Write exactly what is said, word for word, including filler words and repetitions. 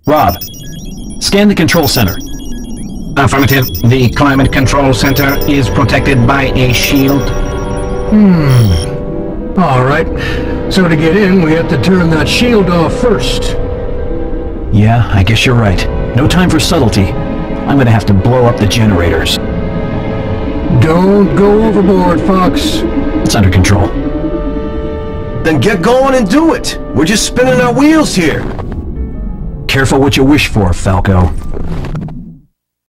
Rob, scan the control center. Affirmative. The climate control center is protected by a shield. Hmm. Alright. So to get in, we have to turn that shield off first. Yeah, I guess you're right. No time for subtlety. I'm gonna have to blow up the generators. Don't go overboard, Fox. It's under control. Then get going and do it! We're just spinning our wheels here! Careful what you wish for, Falco.